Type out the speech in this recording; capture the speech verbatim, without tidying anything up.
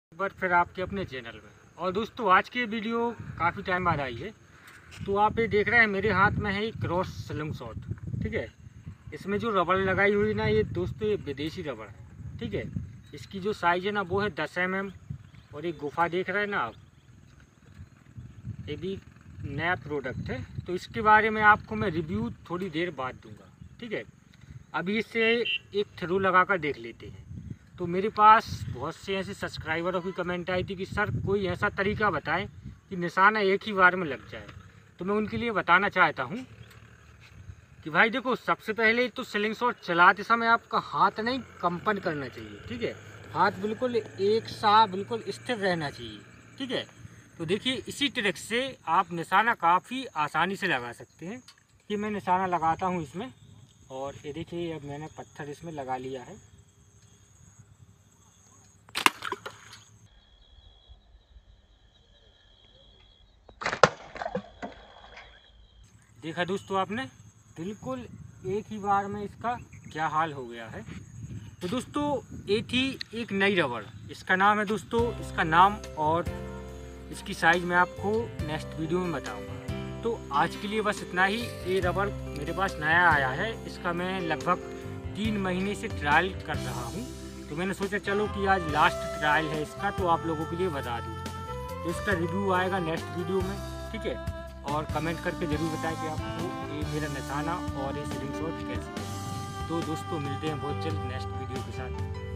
एक बार फिर आपके अपने चैनल में। और दोस्तों आज की वीडियो काफ़ी टाइम बाद आई है। तो आप ये देख रहे हैं मेरे हाथ में है एक क्रॉस स्लिंग शॉट। ठीक है, इसमें जो रबड़ लगाई हुई ना ये दोस्तों ये विदेशी रबड़ है। ठीक है, इसकी जो साइज़ है ना वो है दस एम एम। और एक गुफा देख रहे हैं ना आप, ये भी नया प्रोडक्ट है। तो इसके बारे में आपको मैं रिव्यू थोड़ी देर बाद दूंगा। ठीक है, अभी इससे एक थ्रू लगा कर देख लेते हैं। तो मेरे पास बहुत से ऐसे सब्सक्राइबरों की कमेंट आई थी कि सर कोई ऐसा तरीका बताएं कि निशाना एक ही बार में लग जाए। तो मैं उनके लिए बताना चाहता हूं कि भाई देखो, सबसे पहले तो स्लिंग शॉट चलाते समय आपका हाथ नहीं कंपन करना चाहिए। ठीक है, हाथ बिल्कुल एक सा बिल्कुल स्थिर रहना चाहिए। ठीक है, तो देखिए इसी ट्रिक से आप निशाना काफ़ी आसानी से लगा सकते हैं। कि मैं निशाना लगाता हूँ इसमें, और ये देखिए अब मैंने पत्थर इसमें लगा लिया है। देखा दोस्तों आपने, बिल्कुल एक ही बार में इसका क्या हाल हो गया है। तो दोस्तों ये थी एक नई रबड़, इसका नाम है दोस्तों, इसका नाम और इसकी साइज़ मैं आपको नेक्स्ट वीडियो में बताऊंगा। तो आज के लिए बस इतना ही। ये रबड़ मेरे पास नया आया है, इसका मैं लगभग तीन महीने से ट्रायल कर रहा हूँ। तो मैंने सोचा चलो कि आज लास्ट ट्रायल है इसका, तो आप लोगों के लिए बता दूँ। तो इसका रिव्यू आएगा नेक्स्ट वीडियो में। ठीक है, और कमेंट करके ज़रूर बताएं कि आपको ये मेरा निशाना और ये स्लिंग शॉट कैसी है। तो दोस्तों मिलते हैं बहुत जल्द नेक्स्ट वीडियो के साथ।